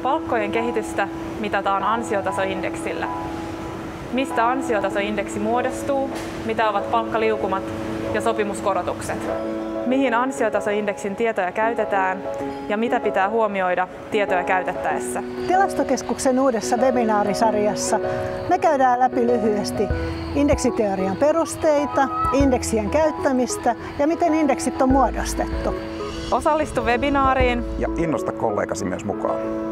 Palkkojen kehitystä mitataan ansiotasoindeksillä. Mistä ansiotasoindeksi muodostuu, mitä ovat palkkaliukumat ja sopimuskorotukset. Mihin ansiotasoindeksin tietoja käytetään ja mitä pitää huomioida tietoja käytettäessä. Tilastokeskuksen uudessa webinaarisarjassa me käydään läpi lyhyesti indeksiteorian perusteita, indeksien käyttämistä ja miten indeksit on muodostettu. Osallistu webinaariin ja innosta kollegasi myös mukaan.